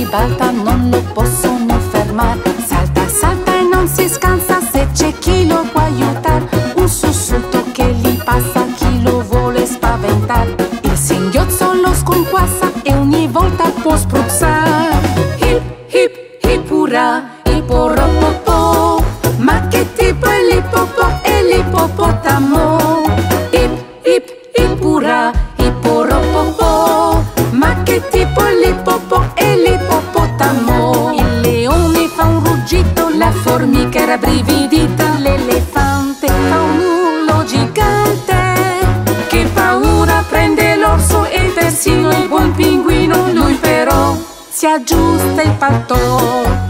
ribalta, non lo possono fermare. Salta, salta e non si scansa se c'è chi lo può aiutare. Un sussulto che gli passa, chi lo vuole spaventare. Il singhiozzo lo sconquassa e ogni volta può spruzzare. Hip, hip, hip ura, ipporopopò. Ma che tipo è l'ippopò? È l'ippopotamo. Hip, hip, hip ura, ipporopopò. Ma che tipo è l'ippopò? È l'ippopotamo. Il leone fa un ruggito, la formica rabbrividita. L'elefante fa un urlo gigante. Che paura prende l'orso e persino il buon pinguino. Lui però si aggiusta il paltò.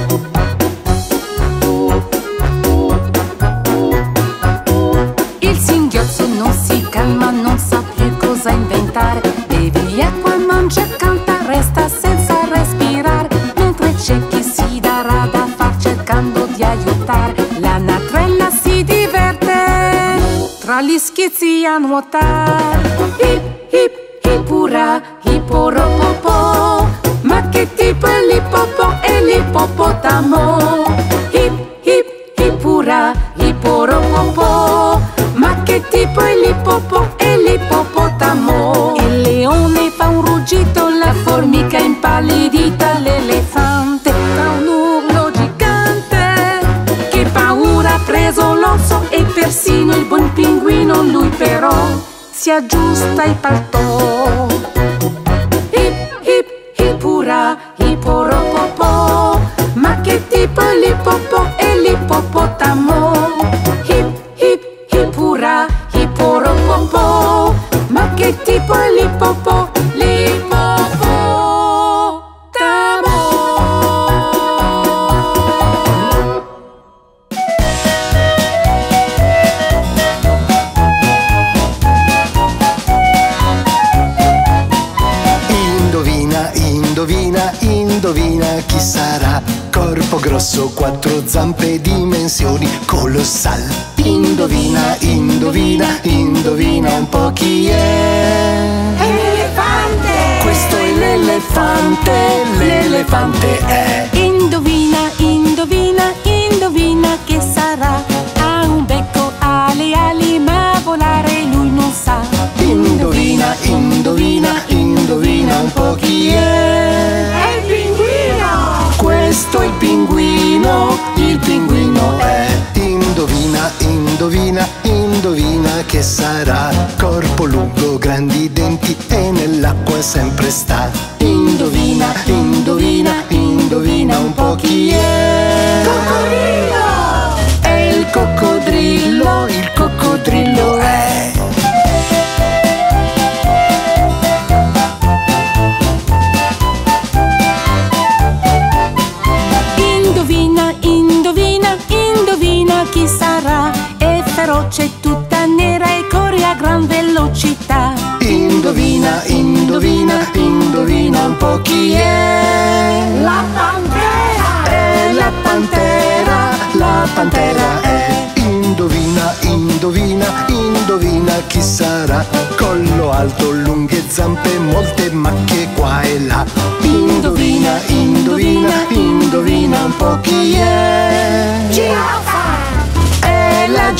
Il singhiozzo non si calma, non sa più cosa inventare. Bevi acqua, mangia, canta, resta senza respirare. Mentre c'è chi si darà da far cercando di aiutare. L'anatrella si diverte tra gli schizzi a nuotare. Hip, hip, hip ura, ipporopopò. Ma che tipo è l'ippopò? È l'ippopotamo. Hip, hip, hip ura, ipporopopò. Ma che tipo è l'ippopò? È l'ippopotamo. Il leone fa un ruggito, la formica impallidita. L'elefante fa un urlo gigante. Che paura ha preso l'orso e persino il buon pinguino. Lui però si aggiusta il paltò. Hip, hip, hip ura, ipporopopò. Ma che tipo è l'ippopò? È l'ippopotamo. Hip, hip, hip ura, ipporopopò. Ma che tipo è l'ippopò? Indovina chi sarà? Corpo grosso, quattro zampe, dimensioni colossal. Indovina, indovina, indovina un po' chi è. È l'elefante! Questo è l'elefante, l'elefante è. Indovina, indovina, indovina che sarà. Ha un becco, ha le ali, ma volare lui non sa. Indovina, indovina, indovina un po' chi è. È il pinguino! Questo è il pinguino è. Indovina, indovina, indovina che sarà. Corpo lungo, grandi denti e nell'acqua sempre sta. Indovina, indovina, indovina un po' chi è. Coccodrillo! È il coccodrillo è. Indovina, indovina, indovina chi sarà. È feroce, tutta nera e corre a gran velocità. Indovina, indovina, indovina un po' chi è. La pantera! È la pantera è. Indovina, indovina, indovina chi sarà. Collo alto, lunghe zampe, molte macchie qua e là. Indovina, indovina, indovina un po' chi è. Giraffa! È la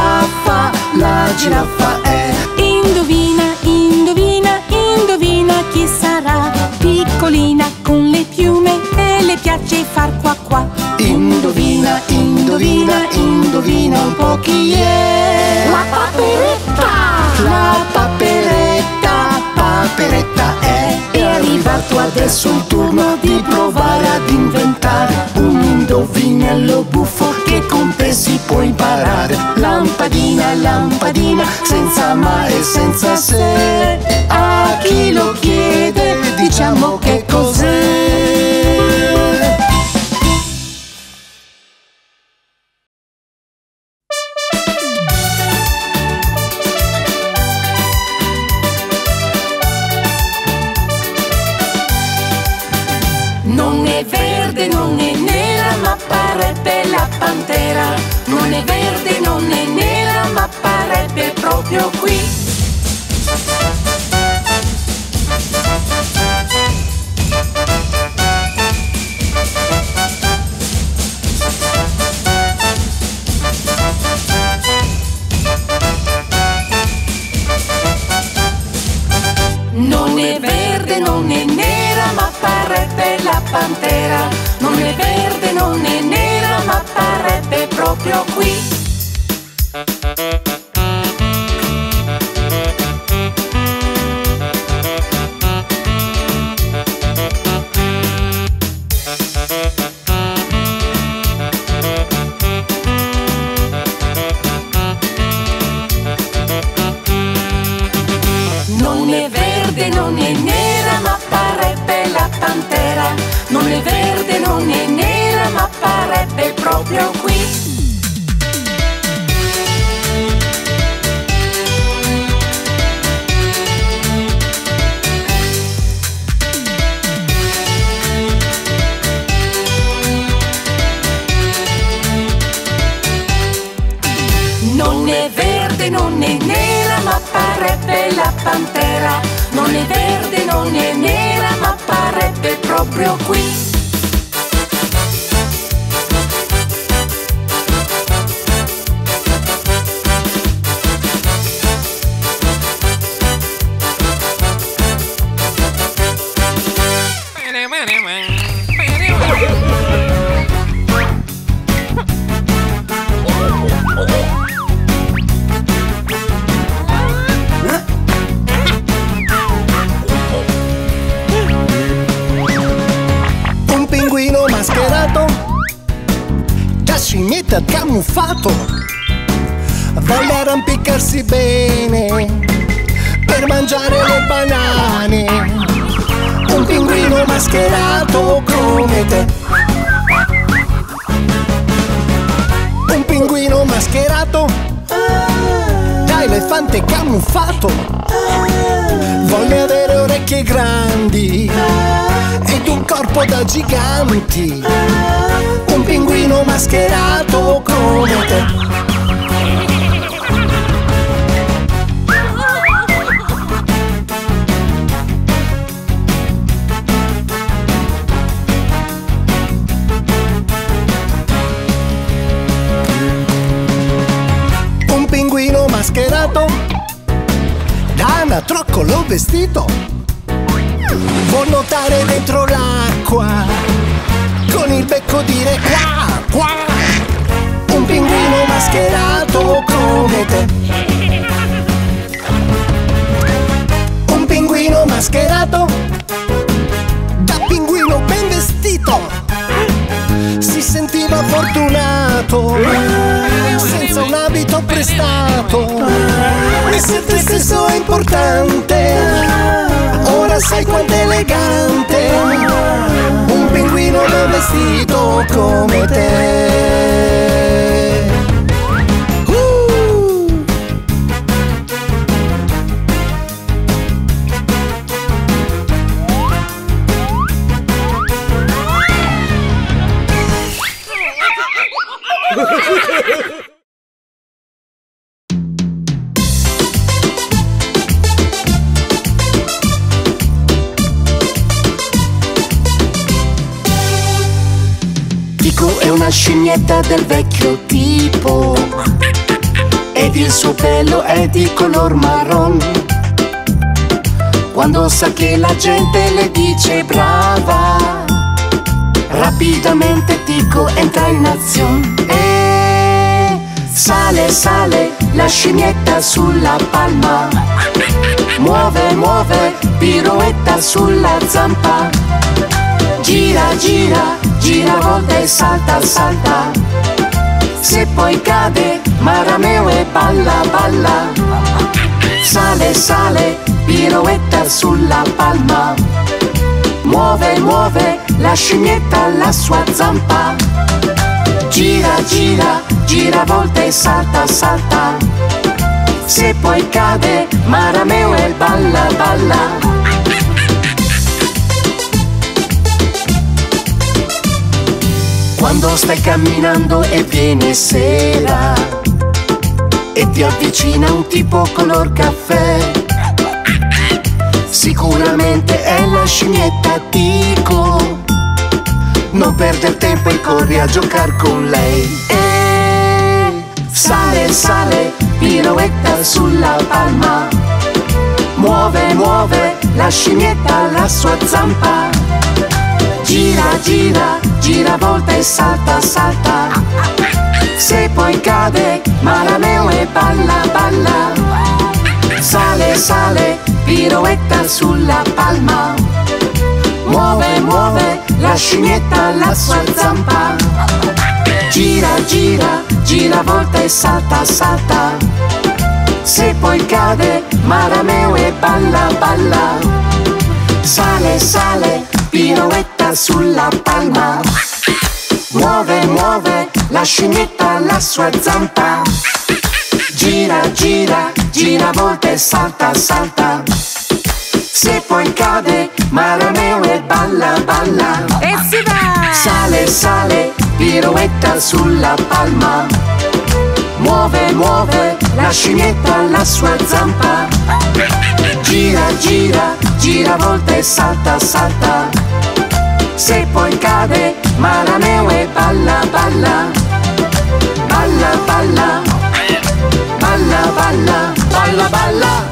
giraffa è. Indovina, indovina, indovina chi sarà. Piccolina con le piume e le piace far qua qua. Indovina, indovina, indovina un po' chi è. La paperetta! La paperetta è. È arrivato adesso il turno di provare ad inventare un indovinello buffo che con te si può imparare. Lampadina, lampadina, senza ma e senza se. A chi lo chiede diciamo che cos'è. Non è verde, non è nera, ma parebbe la pantera. Non è verde, non è nera, ma parebbe proprio qui. pantera. Non è verde, non è nera, ma apparebbe proprio qui. Non è verde, non è nera, ma apparebbe la pantera. Non è verde, non è nera, ma apparebbe proprio qui. Non è verde, non è nera, ma apparebbe la pantera. Non è verde, non è nera, ma apparebbe proprio qui. Da scimmietta camuffato volle arrampicarsi bene per mangiare le banane. Un pinguino mascherato come te. Un pinguino mascherato da elefante camuffato volle avere orecchie grandi ed un corpo da giganti. Un pinguino mascherato come te. Un pinguino mascherato da anatroccolo vestito vuol nuotare dentro l'acqua con il becco dire qua, qua. Un pinguino mascherato come te. Un pinguino mascherato da pinguino ben vestito si sentiva fortunato senza un abito prestato. E se te stesso è importante, ora sai quanto è elegante un pinguino ben vestito come te. Tico è una scimmietta del vecchio tipo ed il suo pelo è di color marron. Quando sa che la gente le dice brava, rapidamente Tico entra in azione e sale, sale la scimmietta sulla palma. Muove, muove, piroetta sulla zampa. Gira, gira, gira volta e salta, salta. Se poi cade, marameo e balla, balla. Sale, sale, piroetta sulla palma. Muove, muove, la scimmietta la sua zampa. Gira, gira, gira volta e salta, salta. Se poi cade, marameo e balla, balla. Quando stai camminando e viene sera e ti avvicina un tipo color caffè, sicuramente è la scimmietta Tico. Non perdere tempo e corri a giocare con lei. E sale, sale, piroetta sulla palma. Muove, muove, la scimmietta la sua zampa. Gira, Gira, gira, gira, volta e salta, salta. Se poi cade, Marameo e balla, balla. Sale, sale, piroetta sulla palma. Muove, muove, la scimmietta la sua zampa. Gira, gira, gira, volta e salta, salta. Se poi cade, Marameo e balla, balla. Sale, sale, piroetta sulla palma. Muove, muove, la scimmietta la sua zampa. Gira, gira, gira, volta e salta, salta. Se poi cade, Marameo e balla, balla. E si va! Sale, sale, piroetta sulla palma. Muove, muove, la scimmietta la sua zampa. Gira, gira, gira, volta e salta, salta. Se poi cade, Marameo e balla, balla. Balla, balla. Balla, balla, balla, balla.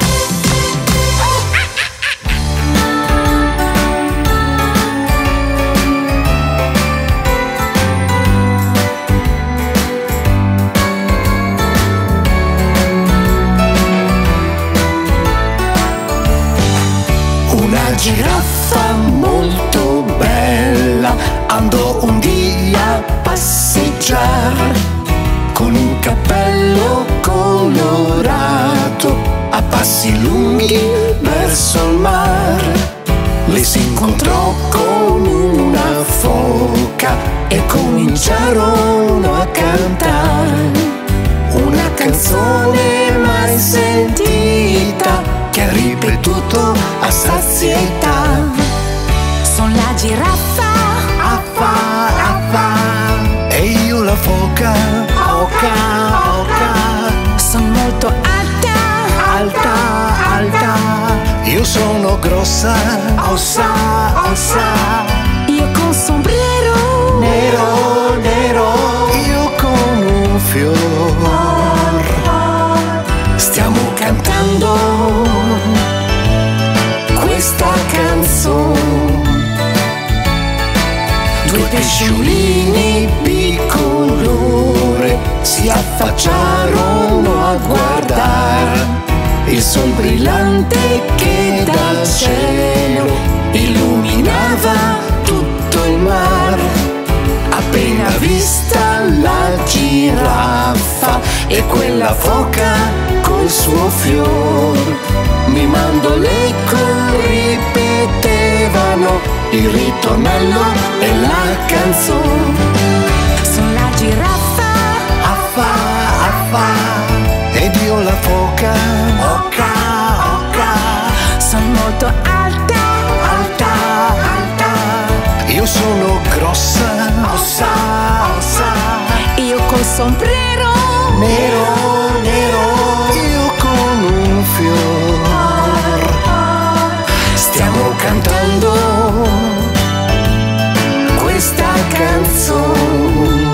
Una giraffa molto bella andò un dia a passeggiare con un cappello colorato a passi lunghi verso il mare. Le si incontrò con una foca e cominciarono a cantare una canzone mai sentita che ha ripetuto a sazietà. Son la giraffa, Affa, affa, e io la foca, oca, oca. son molto alta, Alta, alta, io sono grossa, ossa, ossa. io con sombrero, Nero, nero, io con un fior. Stiamo cantando questa canzone. Due pesciolini bicolore si affacciarono a guardare il sol brillante che dal cielo illuminava tutto il mare. Appena vista la giraffa e quella foca col suo fior, mi mando l'eco ripetevano il ritornello e la canzone. son la giraffa, Affa, affa, ed io la foca, oca, oca. son molto alta, Alta, alta, io sono grossa, ossa, ossa. io col sombrero, Nero, nero, io con un fior. Stiamo cantando questa canzone.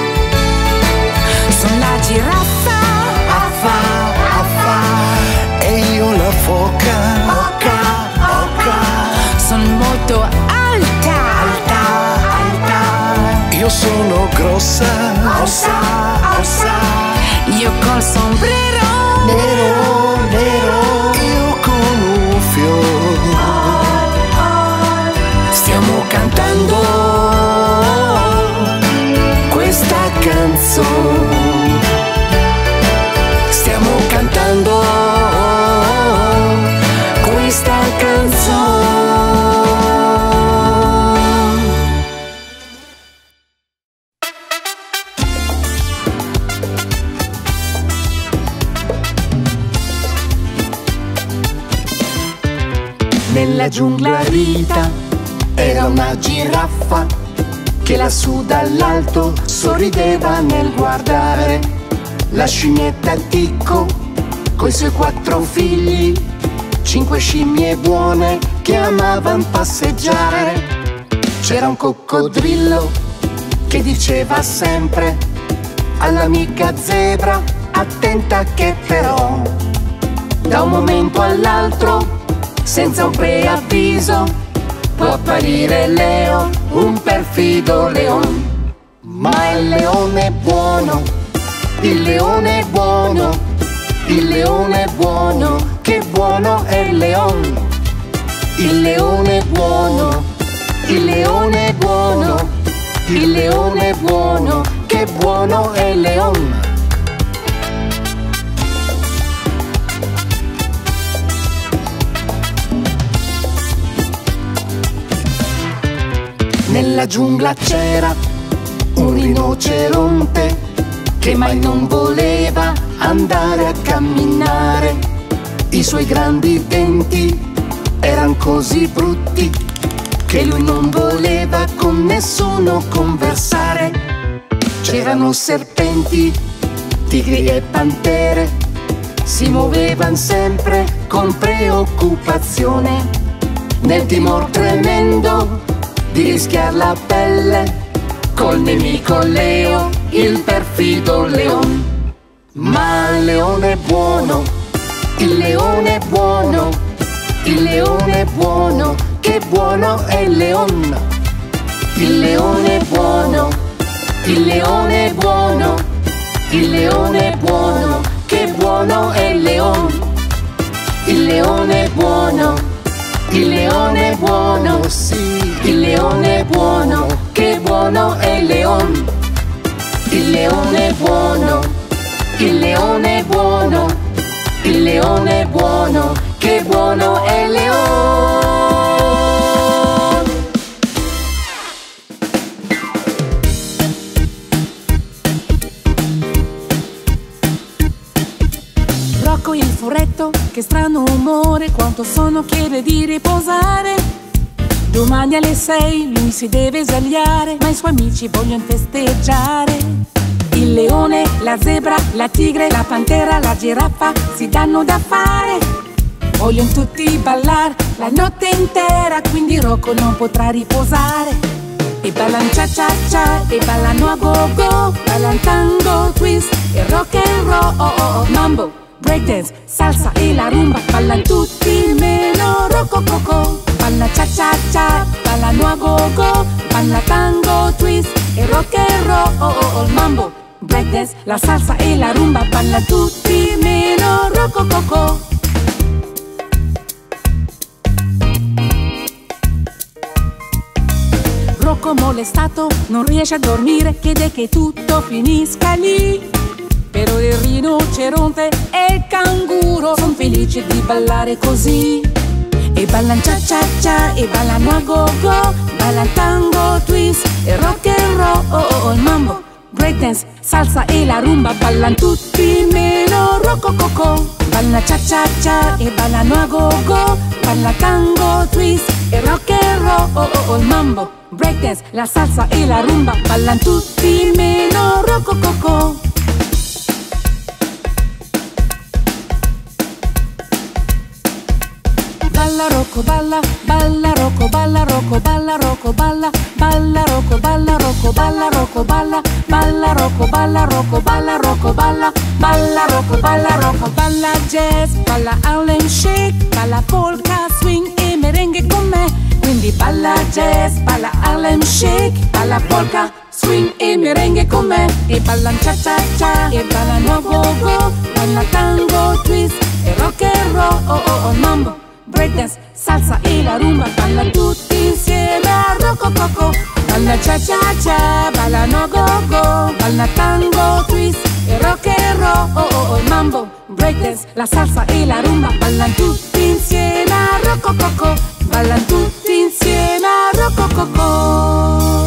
son la giraffa, Affa, affa, e io la foca, oca, oca. son molto alta, Alta, alta, io sono grossa, ossa, ossa. io col sombrero, Nero, nero, io con un fior. Stiamo cantando questa canzone. Stiamo cantando questa canzone. Nella giungla Rita era una giraffa che lassù dall'alto sorrideva nel guardare la scimmietta Ticco coi suoi 4 figli, 5 scimmie buone che amavan passeggiare. C'era un coccodrillo che diceva sempre all'amica zebra: attenta che però da un momento all'altro, senza un preavviso, può apparire Leo, un perfido leone. Ma il leone è buono, il leone è buono, il leone è buono, che buono è il leone. Il leone è buono, il leone è buono, il leone è buono, che buono è il leone. Nella giungla c'era un rinoceronte che mai non voleva andare a camminare. I suoi grandi denti eran così brutti che lui non voleva con nessuno conversare. C'erano serpenti, tigri e pantere, si muovevan sempre con preoccupazione, nel timor tremendo di rischiar la pelle col nemico Leo, il perfido leone. Ma il leone è buono, il leone è buono, il leone è buono, che buono è il leone. Il leone è buono, il leone è buono, il leone è buono, che buono è il leone. Il leone è buono, il leone è buono, sì, il leone è buono, che buono è il leone. Il leone è buono, il leone è buono, il leone è buono, che buono è il leone. Rocco il furetto, che strano umore, quanto sonno chiede di riposare. Domani alle 6 lui si deve svegliare, ma i suoi amici vogliono festeggiare. Il leone, la zebra, la tigre, la pantera, la giraffa si danno da fare. Vogliono tutti ballare la notte intera, quindi Rocco non potrà riposare. E ballan cia cia cia, e ballano a go go, ballan tango, twist e rock and roll, mambo, breakdance, salsa e la rumba, ballan tutti meno Rocco Coco. Balla cia cia cia, ballano a go go, balla tango, twist e rock and roll, mambo, breakdance, la salsa e la rumba, balla tutti meno Rocco Coco. Rocco molestato non riesce a dormire, chiede che tutto finisca lì. Però il rinoceronte e il canguro son felici di ballare così. E ballan cia cia cia, e ballano a go go, ballan tango, twist e rock and roll, mambo, breakdance, salsa e la rumba, ballan tutti meno Rocco Coco. Balla cia cia cia, e ballano a go go, balla tango, twist e rock and roll, mambo, breakdance, la salsa e la rumba, ballan tutti meno Rocco Coco. Balla Rocco balla, balla Rocco balla, Rocco balla, Rocco balla, balla Rocco balla, Rocco balla, Rocco balla, balla Rocco balla, Rocco balla, Rocco balla, balla Rocco balla, Rocco balla jazz, balla Harlem Shake, balla polka, swing e merengue con me. Quindi balla jazz, balla Harlem Shake, balla polka, swing e merengue con me. E ballan cia cia cia, e ballano a go go, balla tango, twist e rock and roll, mambo, breakdance, salsa e la rumba, balla tutti insieme a Rocco Coco. Balla cia cia cia, ballano go go, balla tango, twist e rock and roll, mambo, breakdance, la salsa e la rumba, ballan tutti insieme a Rocco Coco. Ballan tutti insieme a Rocco Coco.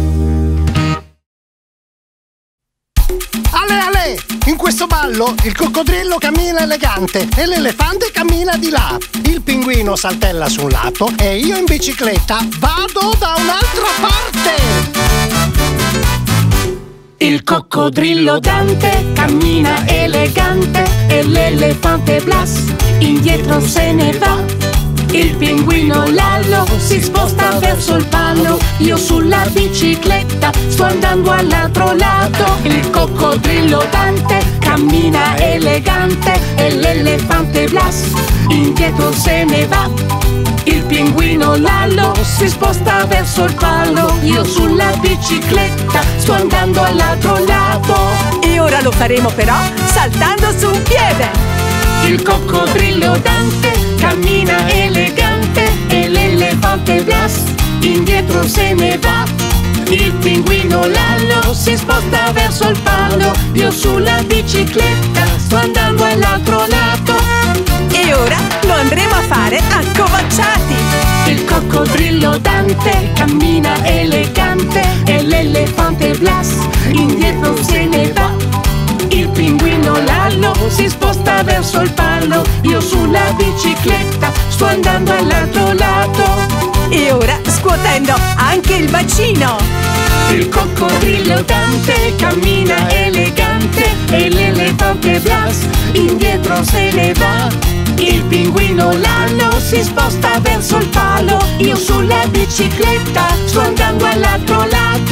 Ale ale! In questo ballo il coccodrillo cammina elegante e l'elefante cammina di là. Il pinguino saltella su un lato e io in bicicletta vado da un'altra parte. Il coccodrillo Dante cammina elegante e l'elefante Blas indietro se ne va. Il pinguino Lallo si sposta verso il palo, io sulla bicicletta sto andando all'altro lato. Il coccodrillo Dante cammina elegante e l'elefante Blas indietro se ne va. Il pinguino Lallo si sposta verso il palo. Io sulla bicicletta sto andando all'altro lato. E ora lo faremo però saltando su un piede. Il coccodrillo Dante cammina elegante e l'elefante Blas indietro se ne va. Il pinguino Lallo si sposta verso il palo. Io sulla bicicletta sto andando all'altro lato. E ora lo andremo a fare accovacciati. Il coccodrillo Dante cammina elegante e l'elefante Blas indietro se ne va. Il pinguino Lallo si sposta verso il palo. Io sulla bicicletta sto andando all'altro lato. E ora scuotendo anche il bacino. Il coccodrillo Dante cammina elegante e l'elefante Blas indietro se ne va. Il pinguino Lallo si sposta verso il palo. Io sulla bicicletta sto andando all'altro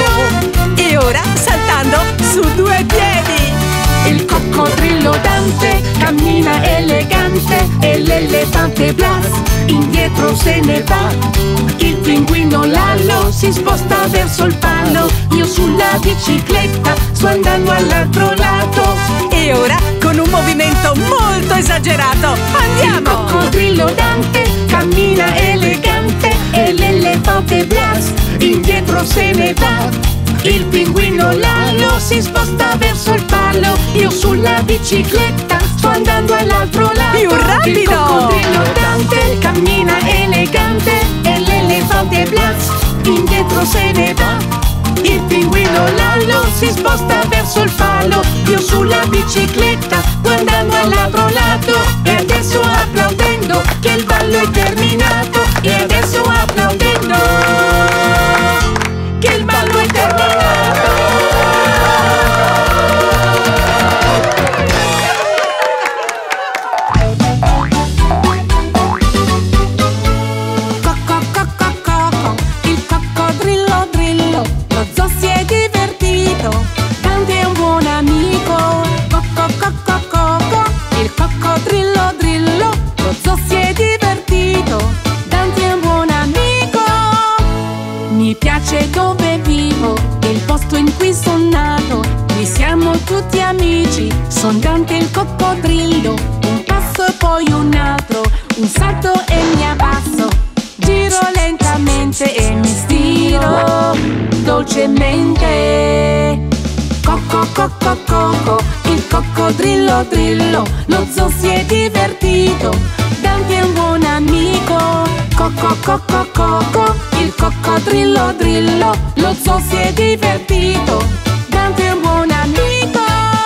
lato. E ora saltando su due piedi. Il coccodrillo Dante cammina elegante e l'elefante Blas indietro se ne va. Il pinguino Lallo si sposta verso il palo. Io sulla bicicletta sto andando all'altro lato. E ora con un movimento molto esagerato andiamo! Il coccodrillo Dante cammina elegante e l'elefante Blas indietro se ne va. Il pinguino Lallo si sposta verso il palo. Io sulla bicicletta sto andando all'altro lato. Più rapido! Il coccodrillo Dante cammina elegante e l'elefante Blas indietro se ne va. Il pinguino Lallo si sposta verso il palo. Io sulla bicicletta sto andando all'altro lato. E adesso applaudendo che il ballo è terminato. E adesso applaudendo che il ballo è terminato. Il coccodrillo drillo, lo zoo si è divertito. Dante è un buon amico. Il coccodrillo drillo, lo zoo si è divertito. Dante è un buon amico. Mi piace dove vivo, il posto in cui sono nato. Qui siamo tutti amici, son Dante il coccodrillo. Un passo e poi un altro, un salto e mi abbasso. Giro lentamente e mi stiro dolcemente. Coco, il coccodrillo drillo, lo zoo si è divertito. Dante è un buon amico. Coco, il coccodrillo drillo, lo zoo si è divertito. Dante è un buon amico.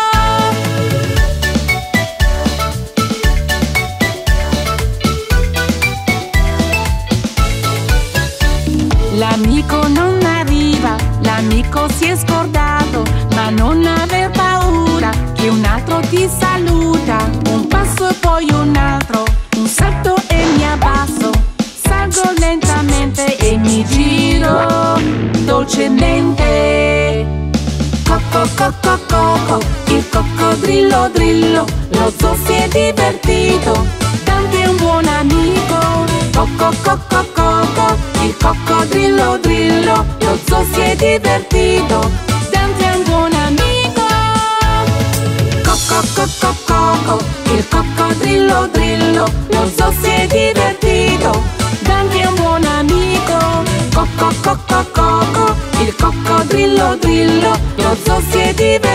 L'amico non arriva, l'amico si è scordato, ma non aver paura che un altro ti saluta. Un passo e poi un altro, un salto e mi abbasso. Salgo lentamente e mi giro dolcemente. Coco, il coccodrillo drillo, lo zoo si è divertito. Dante è un buon amico. Coco, il coccodrillo drillo, lo zoo si è divertito. Dante è un buon amico. Coco, il coccodrillo drillo, lo zoo si è divertito. Dante è un buon amico. Coco, il coccodrillo drillo, lo zoo si è divertito.